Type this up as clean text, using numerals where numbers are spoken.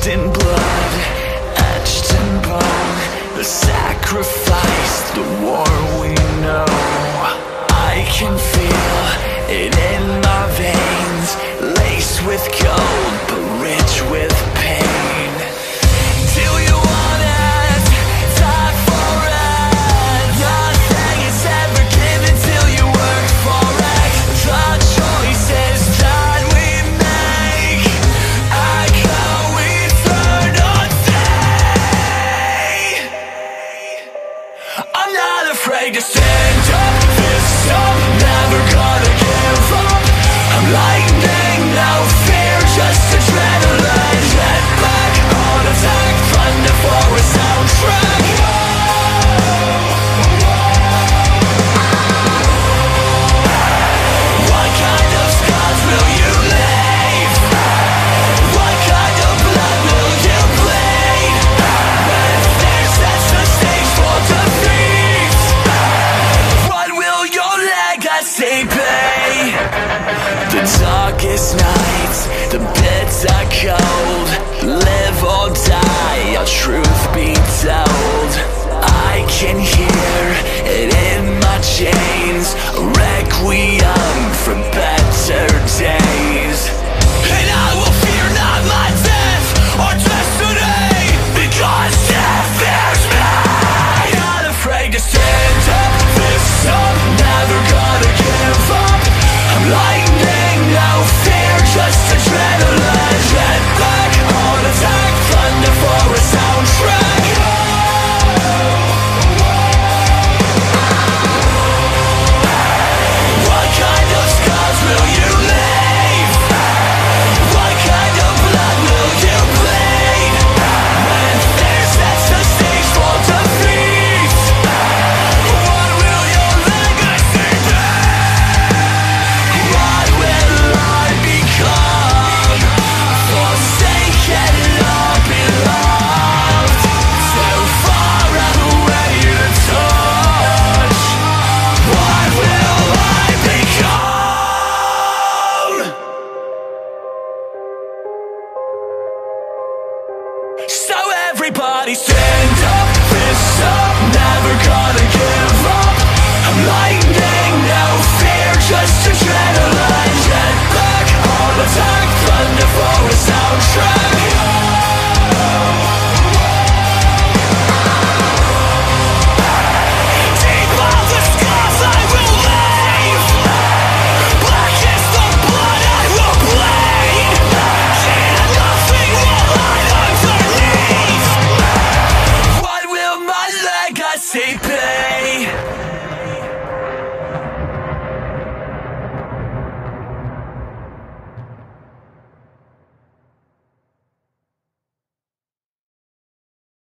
in blood, etched in bone, the sacrifice, the war we know. I can feel it in my veins, laced with gold, but rich with pain. Do you want it? Die for it. Nothing is ever given till you work for it. The choices that we make echo eternity. I'm not afraid to stand up, fist up, never gonna give up. I'm lightning, no fear, just adrenaline. Head back, heart attack, thunder for a soundtrack. What kind of scars will you leave? What kind of blood will you bleed? When fear sets the stage for defeat, what will your legacy be? The darkest nights, the bitter cold, live or die, our truth be told. I can hear it in my chains, a requiem for better days. And I will fear not my death or destiny, because death fears me. Not afraid to stand up, fist up, never gonna give up. I'm lightning, no fear, just adrenaline. Head back, heart attack, thunder for a soundtrack. What kind of scars will you leave? What kind of blood will you bleed? When fear sets the stage for defeat, what will your legacy be? What will I become? Forsaken or beloved, too far away to touch. What will I become? So everybody stand up, fist up, never gonna